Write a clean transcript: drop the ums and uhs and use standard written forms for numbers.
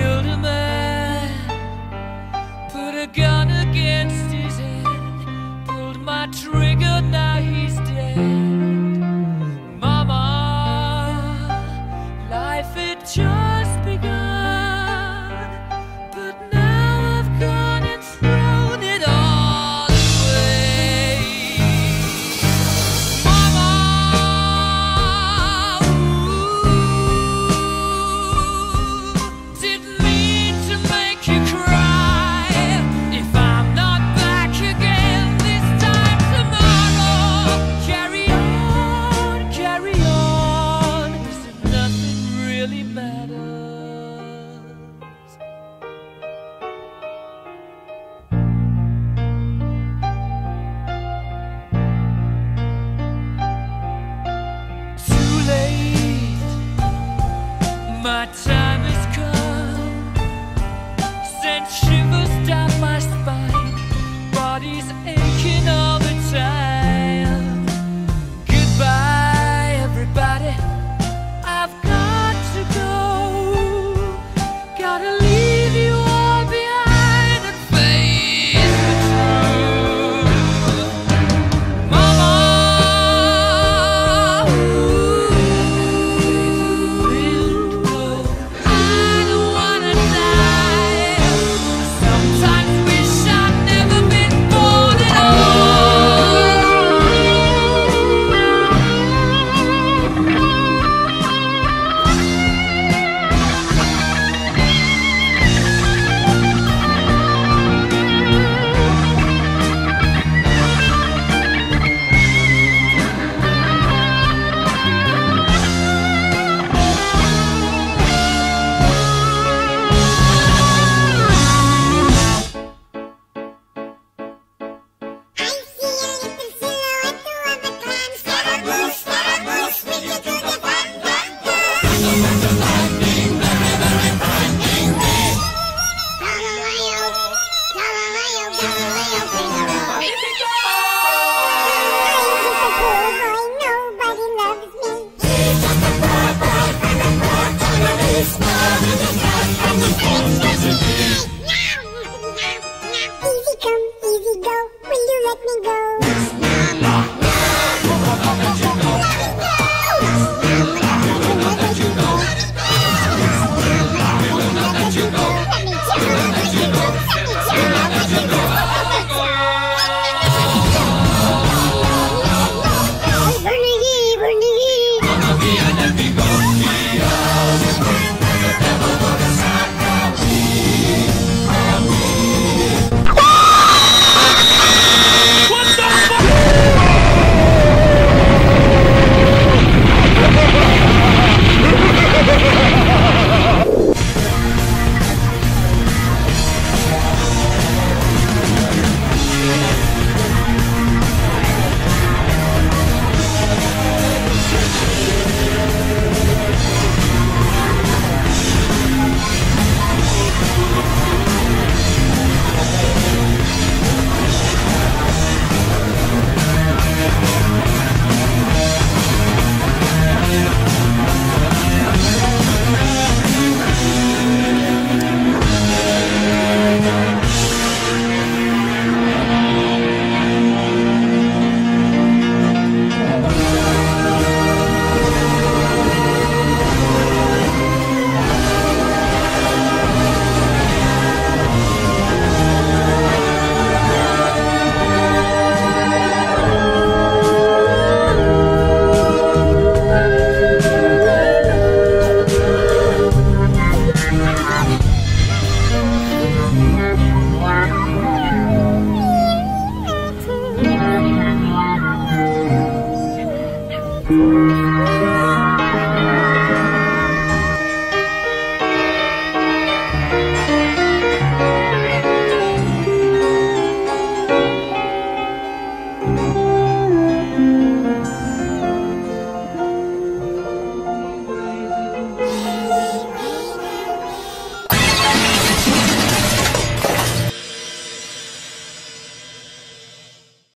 killed a man, put a gun against his head, pulled my trigger, now he's dead. Mama, life had just begun, but now I've gone and thrown it all away. Mama, didn't mean to make you cry. If I'm not back again this time tomorrow, carry on, as if nothing really matters. Too late, my time has come, sent shivers down my spine, body's aching all the time. Goodbye, everybody, I've got to go. Gotta leave you all behind and face the truth. Mama, I don't wanna die. Sometimes wish I'd never been born at Easy come, easy go, will you let me go? all.